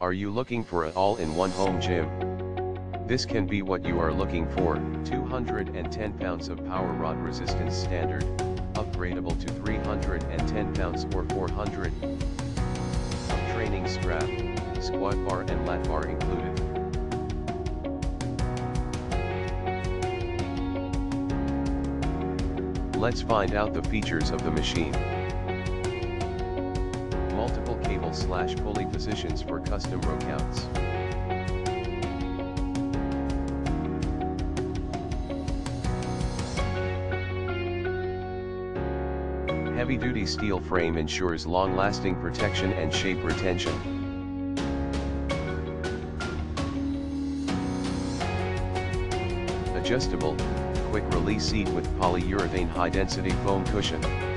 Are you looking for an all-in-one home gym? This can be what you are looking for. 210 pounds of power rod resistance standard, upgradable to 310 pounds or 400. Training strap, squat bar and lat bar included. Let's find out the features of the machine. Multiple cable/pulley positions for custom workouts. Heavy-duty steel frame ensures long-lasting protection and shape retention. Adjustable, quick-release seat with polyurethane high-density foam cushion.